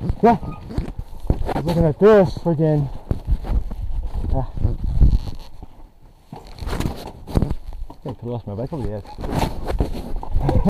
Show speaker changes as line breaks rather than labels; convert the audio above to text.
Yeah. I was looking at this freaking. I think I lost my bike over the edge.